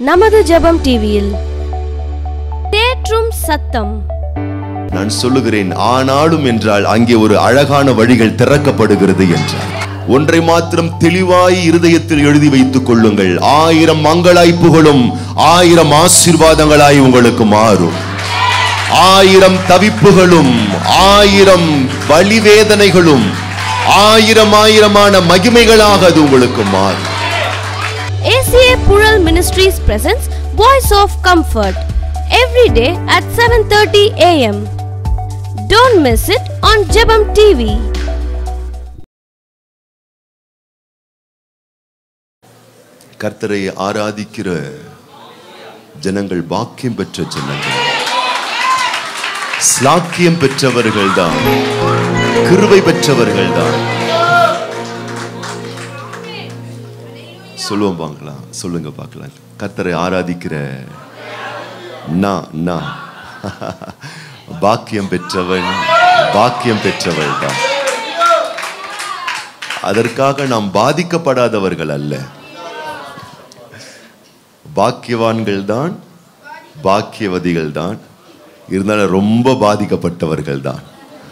நமது ஜெபம் டிவியில் தேற்றும் சத்தம். நான் சொல்லுகிறேன், ஆனாலும் என்றால் அங்கே ஒரு அழகான வழிகள் திறக்கப்படுகிறது என்றால் ஒன்றை மாத்திரம் தெளிவாய் இருதயத்தில் எழுதி வைத்துக் கொள்ளுங்கள். 1000 மங்களாய்ப்புகளும் 1000 ஆசீர்வாதங்களாய் உங்களுக்கு மாறும். 1000 தவிப்புகளும் 1000 வலிவேதனைகளும் 1000 மகிமைகளாக அது உங்களுக்கு மாறும். ACA Puzhal Ministries presents Voice of Comfort every day at 7:30 AM. Don't miss it on Jebam TV. கர்த்தரை ஆராதிக்கிற ஜனங்கள் பாக்கியம் பெற்ற ஜனங்கள், ஸ்லாக்கியம் பெற்றவர்கள் தான், கிருபை பெற்றவர்கள் தான். சொல்லுவோம் பார்க்கலாம், சொல்லுங்க பார்க்கலாம். கர்த்தரை ஆராதிக்கிற நான் பாக்கியம் பெற்றவன், பாக்கியம் பெற்றவள் தான். அதற்காக நாம் பாதிக்கப்படாதவர்கள் அல்ல. பாக்கியவான்கள் தான், பாக்கியவதிகள் தான். இருந்தாலும் ரொம்ப பாதிக்கப்பட்டவர்கள் தான்.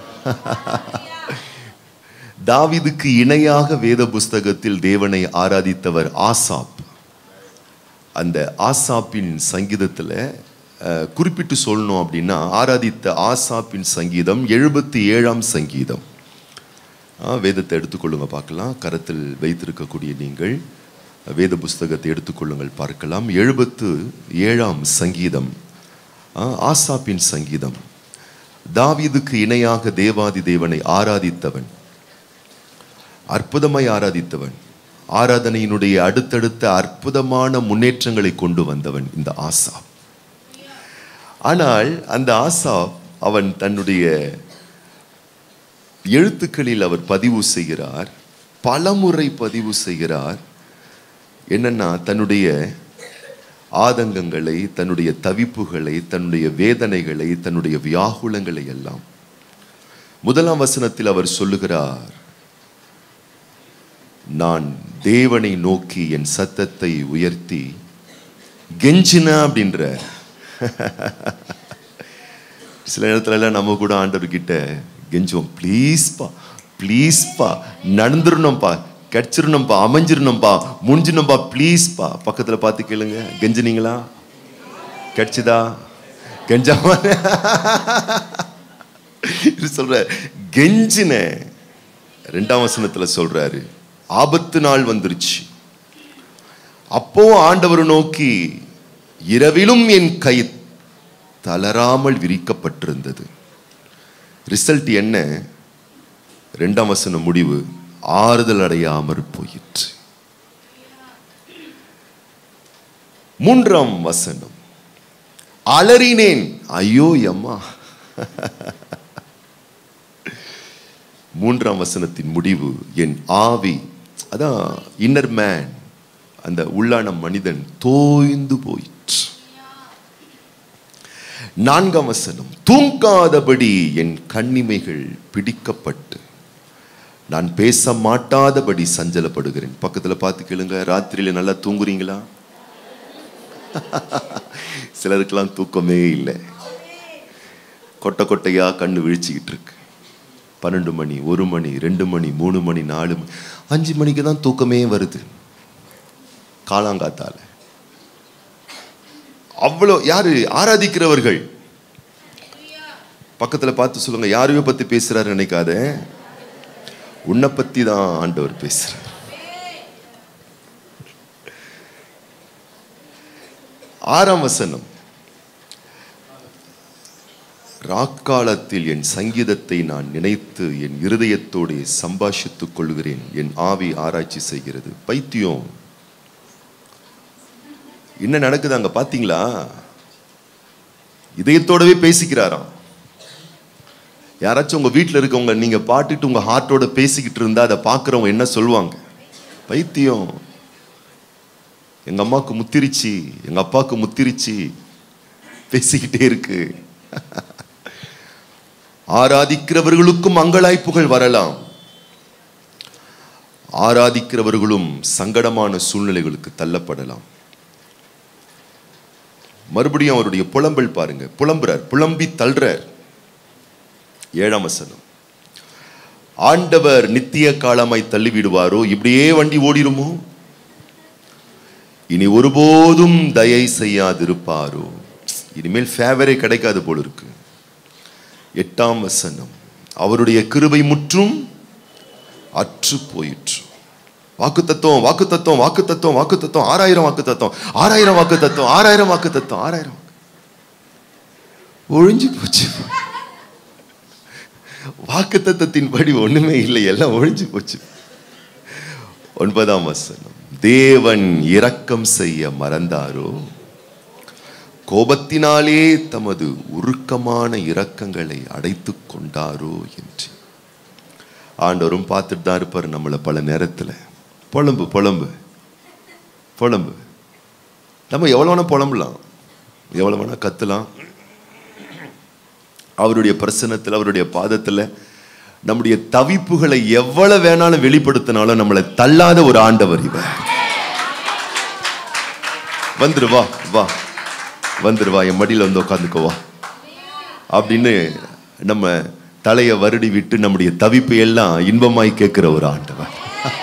தாவீதுக்கு இணையாக வேத புஸ்தகத்தில் தேவனை ஆராதித்தவர் ஆசாப். அந்த ஆசாப்பின் சங்கீதத்தில் குறிப்பிட்டு சொல்லணும் அப்படின்னா, ஆராதித்த ஆசாப்பின் சங்கீதம் 77ஆம் சங்கீதம். வேதத்தை எடுத்துக்கொள்ளுங்க பார்க்கலாம். கரத்தில் வைத்திருக்கக்கூடிய நீங்கள் வேத புஸ்தகத்தை எடுத்துக்கொள்ளுங்கள் பார்க்கலாம். 77ஆம் சங்கீதம் ஆசாப்பின் சங்கீதம். தாவீதுக்கு இணையாக தேவாதி தேவனை ஆராதித்தவன், அற்புதமாய் ஆராதித்தவன், ஆராதனையினுடைய அடுத்தடுத்த அற்புதமான முன்னேற்றங்களை கொண்டு வந்தவன் இந்த ஆசாப். ஆனால் அந்த ஆசாப் அவன் தன்னுடைய எழுத்துக்களில் அவர் பதிவு செய்கிறார், பலமுறை பதிவு செய்கிறார். என்னன்னா, தன்னுடைய ஆதங்கங்களை, தன்னுடைய தவிப்புகளை, தன்னுடைய வேதனைகளை, தன்னுடைய வியாகுலங்களை எல்லாம். 1ஆம் வசனத்தில் அவர் சொல்லுகிறார், நான் தேவனை நோக்கி என் சத்தத்தை உயர்த்தி கெஞ்சின அப்படின்ற. சில நேரத்துல எல்லாம் நம்ம கூட ஆண்டவர்கிட்ட கெஞ்சுவோம், ப்ளீஸ்பா ப்ளீஸ்பா, நடந்துடணும்பா, கிடைச்சிடணும்பா, அமைஞ்சிடணும்பா, முடிஞ்சிடணும்பா, ப்ளீஸ்பா. பக்கத்துல பார்த்து கேளுங்க, கெஞ்சினீங்களா? கிடைச்சுதா? கெஞ்சாம சொல்ற கெஞ்சின. 2ஆம் வசனத்துல சொல்றாரு, ஆபத்து நாள் வந்துருச்சு. அப்போ ஆண்டவர் நோக்கி இரவிலும் என் கை தளராமல் விரிக்கப்பட்டிருந்தது. ரிசல்ட் என்ன? 2ஆம் வசனம் முடிவு, ஆறுதல் அடையாமற் போயிற்று. 3ஆம் வசனம், அலறினேன், ஐயோ அம்மா. 3ஆம் வசனத்தின் முடிவு, என் ஆவி, அதான் இன்னர் மேன், அந்த உள்ளான மனிதன் தோய்ந்து போயிற்று. 4ஆம் வசனம், தூங்காதபடி என் கண்ணிமைகள் பிடிக்கப்பட்டு நான் பேச மாட்டாதபடி சஞ்சலப்படுகிறேன். பக்கத்துல பார்த்து கேளுங்க, ராத்திரியில நல்லா தூங்குறீங்களா? சிலருக்கெல்லாம் தூக்கமே இல்லை, கொட்டை கொட்டையா கண்ணு விழிச்சுக்கிட்டு இருக்கு. 12 மணி, 1 மணி, 2 மணி, 3 மணி, 4 மணி, 5 மணிக்கு தான் தூக்கமே வருது காலாங்காத்தால. அவ்வளோ யாரு? ஆராதிக்கிறவர்கள். பக்கத்துல பார்த்து சொல்லுங்க, யாரையோ பத்தி பேசுறாரு நினைக்காத, உன்னை பத்தி தான் ஆண்டவர் பேசுறார். 6ஆம் வசனம், ராக்காலத்தில் என் சங்கீதத்தை நான் நினைத்து என் இருதயத்தோடு சம்பாஷித்துக் கொள்கிறேன், என் ஆவி ஆராய்ச்சி செய்கிறது. பைத்தியம், என்ன நடக்குது அங்க பாத்தீங்களா? இதயத்தோடவே பேசிக்கிறாராம். யாராச்சும் உங்க வீட்டில் இருக்கவங்க நீங்க பாட்டுட்டு உங்க ஹார்ட்டோட பேசிக்கிட்டு இருந்தா அதை பாக்குறவங்க என்ன சொல்லுவாங்க? பைத்தியம், எங்க அம்மாவுக்கு முத்திருச்சு, எங்க அப்பாவுக்கு முத்திருச்சு, பேசிக்கிட்டே இருக்கு. ஆராதிக்கிறவர்களுக்கும் மங்களாய்ப்புகள் வரலாம். ஆராதிக்கிறவர்களும் சங்கடமான சூழ்நிலைகளுக்கு தள்ளப்படலாம். மறுபடியும் அவருடைய புலம்பல் பாருங்க. புலம்புறார், புலம்பி தள்ளுறார். 7ஆம் வசனம். ஆண்டவர் நித்திய காலமாய் தள்ளிவிடுவாரோ? இப்படியே வண்டி ஓடிருமோ? இனி ஒருபோதும் தயை செய்யாதிருப்பாரோ? இனிமேல் ஃபேவரே கிடைக்காது போல இருக்கு. 8ஆம் வசனம். அவருடைய கிருபை முற்றும் அற்று போயிற்று. வாக்கு தத்துவம், வாக்கு தத்துவம், வாக்கு தத்துவம், வாக்கு தத்துவம், 6000 வாக்கு தத்துவம், 6000 வாக்கு தத்துவம், 6000 வாக்கு தத்துவம், 6000 ஒழிஞ்சு போச்சு. வாக்கு தத்துவத்தின் படி ஒண்ணுமே இல்லை, எல்லாம் ஒழிஞ்சு போச்சு. 9ஆம் வசனம். தேவன் இரக்கம் செய்ய மறந்தாரோ? கோபத்தினாலே தமது உருக்கமான இரக்கங்களை அடைத்து கொண்டாரோ என்று. ஆண்டவரும் பார்த்துட்டு தான் இருப்பார் நம்மளை. பல நேரத்தில் புலம்பு புலம்பு புலம்பு. நம்ம எவ்வளோ வேணா புலம்பலாம், எவ்வளோ வேணா கத்தலாம். அவருடைய பிரசன்னத்தில், அவருடைய பாதத்தில் நம்முடைய தவிப்புகளை எவ்வளவு வேணாலும் வெளிப்படுத்தினாலும் நம்மளை தள்ளாத ஒரு ஆண்டவர் இவர். வந்துருவா வா, வந்துருவா, என் மடியில் வந்து உட்காந்துக்கோவா அப்படின்னு நம்ம தலையை வருடி விட்டு நம்முடைய தவிப்பு எல்லாம் இன்பமாய் கேட்கிற ஒரு ஆண்டவர்.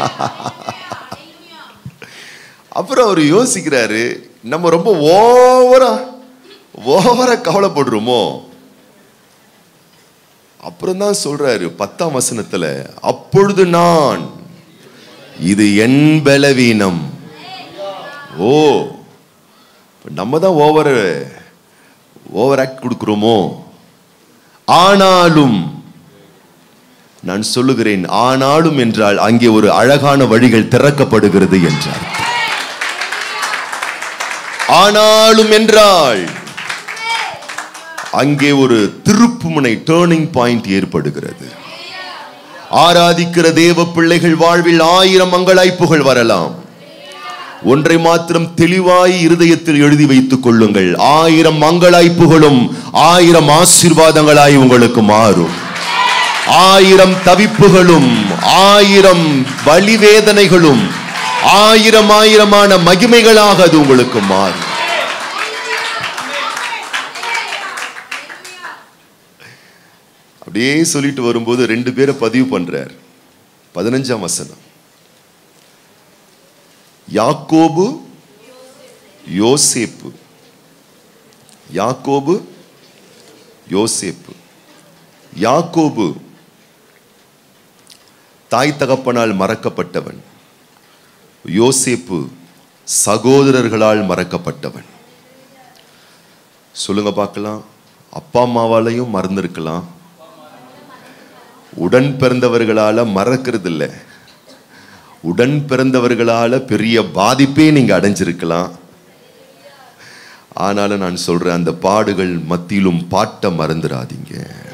அப்புறம் அவர் யோசிக்கிறாரு, நம்ம ரொம்ப ஓவரா கவலைப்படுறோமோ? அப்புறம் தான் சொல்றாரு 10ஆம் வசனத்துல, அப்பொழுது நான் இது என் பலவீனம். ஓ, நம்ம தான் ஓவர் ஆக்ட் கொடுக்கிறோமோ? ஆனாலும் நான் சொல்லுகிறேன், ஆனாலும் என்றால் அங்கே ஒரு அழகான வழிகள் திறக்கப்படுகிறது என்றார். ஆனாலும் என்றால் அங்கே ஒரு திருப்புமுனை, டர்னிங் பாயிண்ட் ஏற்படுகிறது. ஆராதிக்கிற தேவ பிள்ளைகள் வாழ்வில் 1000 மங்களாய்ப்புகள் வரலாம். ஒன்றை மாத்திரம் தெளிவாய் இருதயத்தில் எழுதி வைத்துக் கொள்ளுங்கள், 1000 மங்களாய்ப்புகளும் 1000 ஆசீர்வாதங்களாய் உங்களுக்கு மாறும். 1000 தவிப்புகளும் 1000 வலிவேதனைகளும் 1000 மகிமைகளாக அது உங்களுக்கு மாறும். அப்படியே சொல்லிட்டு வரும்போது 2 பேரை பதிவு பண்றார். 15ஆம் வசனம். யாக்கோபு யோசேப்பு. யாக்கோபு யோசேப்பு. யாக்கோபு தாய் தகப்பனால் மறக்கப்பட்டவன். யோசேப்பு சகோதரர்களால் மறக்கப்பட்டவன். சொல்லுங்க பார்க்கலாம். அப்பா அம்மாவாலையும் மறந்திருக்கலாம், உடன் பிறந்தவர்களால மறக்கிறது இல்லை. உடன் பிறந்தவர்களால பெரிய பாதிப்பே நீங்க அடைஞ்சிருக்கலாம். ஆனாலும் நான் சொல்றேன், அந்த பாடுகள் மத்தியிலும் பாட்ட மறந்துடாதீங்க.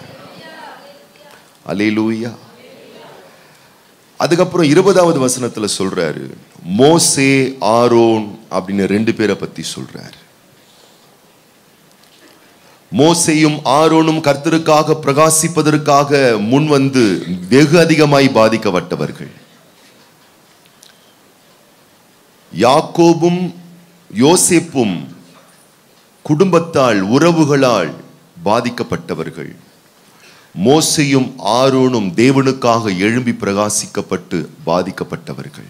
அல்லேலூயா. அதுக்கப்புறம் 20வது வசனத்துல சொல்றாரு, மோசே ஆரோன் அப்படின்னு 2 பேரை பத்தி சொல்றாரு. மோசேயும் ஆரோனும் கர்த்தருக்காக பிரகாசிப்பதற்காக முன் வந்து வெகு அதிகமாய் பாதிக்கப்பட்டவர்கள். யாக்கோபும் யோசேப்பும் குடும்பத்தால், உறவுகளால் பாதிக்கப்பட்டவர்கள். மோசேயும் ஆரோனும் தேவனுக்காக எழும்பி பிரகாசிக்கப்பட்டு பாதிக்கப்பட்டவர்கள்.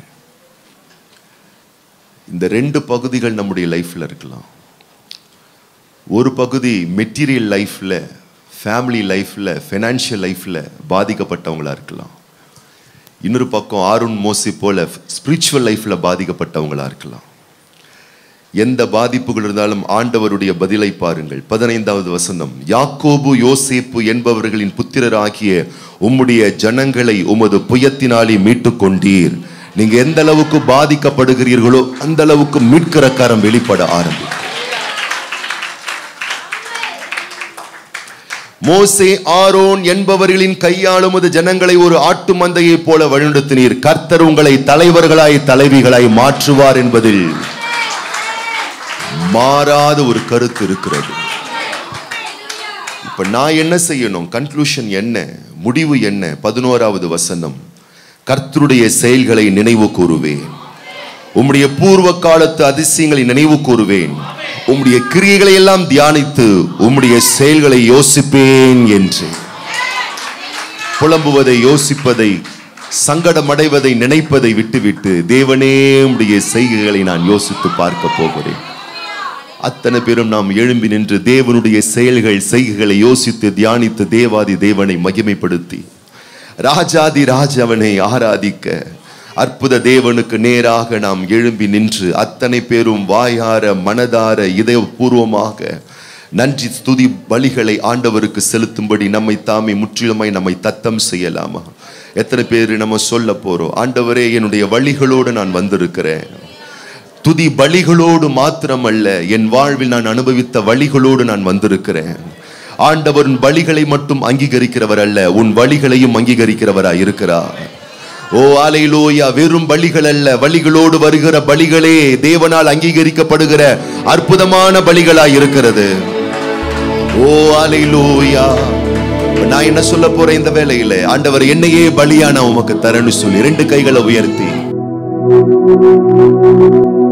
இந்த 2 பகுதிகள் நம்முடைய லைஃப்ல இருக்கலாம். ஒரு பகுதி மெட்டீரியல் லைஃப்ல, ஃபேமிலி லைஃப்ல, ஃபைனான்சியல் லைஃப்ல பாதிக்கப்பட்டவங்களா இருக்கலாம். இன்னொரு பக்கம் ஆரோன் மோசே போல ஸ்பிரிச்சுவல் லைஃப்ல பாதிக்கப்பட்டவங்களா இருக்கலாம். எந்த பாதிப்புகள் இருந்தாலும் ஆண்டவருடைய பதிலை பாருங்கள். 15வது வசனம். யாக்கோபு யோசேப்பு என்பவர்களின் புத்திரராகிய உம்முடைய ஜனங்களை உமது புயத்தினாலே மீட்டுக் கொண்டீர். நீங்க எந்த அளவுக்கு பாதிக்கப்படுகிறீர்களோ அந்த அளவுக்கு மீட்கிற கரம் வெளிப்பட ஆரம்பிக்கும். மோசே ஆரோன் என்பவர்களின் கையால் உமது ஜனங்களை ஒரு ஆட்டு மந்தையை போல வழிநடத்தினீர். கர்த்தர் உங்களை தலைவர்களாய் தலைவிகளாய் மாற்றுவார் என்பதில் மாறாத ஒரு கருத்து இருக்கிறது. இப்ப நான் என்ன செய்யணும்? கன்க்ளூஷன் என்ன? முடிவு என்ன? 11வது வசனம். கர்த்தருடைய செயல்களை நினைவு கூறுவேன், உம்முடைய பூர்வ காலத்து அதிசயங்களை நினைவு கூறுவேன், உம்முடைய கிரியைகளை எல்லாம் தியானித்து உம்முடைய செயல்களை யோசிப்பேன் என்று. புலம்புவதை, யோசிப்பதை, சங்கடம் அடைவதை, நினைப்பதை விட்டுவிட்டு தேவனே உம்முடைய செய்கைகளை நான் யோசித்து பார்க்க போகிறேன். அத்தனை பேரும் நாம் எழும்பி நின்று தேவனுடைய செயல்கள், செய்கைகளை யோசித்து தியானித்து தேவாதி தேவனை மகிமைப்படுத்தி ராஜாதி ராஜவனை ஆராதிக்க அற்புத தேவனுக்கு நேராக நாம் எழும்பி நின்று அத்தனை பேரும் வாயார மனதார இதயபூர்வமாக நன்றி ஸ்துதி பலிகளை ஆண்டவருக்கு செலுத்தும்படி நம்மை தாமே முற்றிலுமாய் நம்மை தத்தம் செய்யலாமா? எத்தனை பேர் நம்ம சொல்ல போறோம், ஆண்டவரே என்னுடைய வழிகளோடு நான் வந்திருக்கிறேன். துதி பலிகளோடு மாத்திரமல்ல, என் வாழ்வில் நான் அனுபவித்த வழிகளோடு நான் வந்திருக்கிறேன். ஆண்டவர் உன் பலிகளை மட்டும் அங்கீகரிக்கிறவர் அல்ல, உன் வழிகளையும் அங்கீகரிக்கிறவராய் இருக்கிறார். ஓ அல்லேலூயா! வெறும் பலிகள் அல்ல, வழிகளோடு வருகிற பலிகளே தேவனால் அங்கீகரிக்கப்படுகிற அற்புதமான பலிகளாய் இருக்கிறது. ஓ அல்லேலூயா! நான் என்ன சொல்ல போறேன் இந்த வேளையில, ஆண்டவர் என்னையே பலியா நான் உமக்கு தரேன்னு சொல்லி 2 கைகளை உயர்த்தி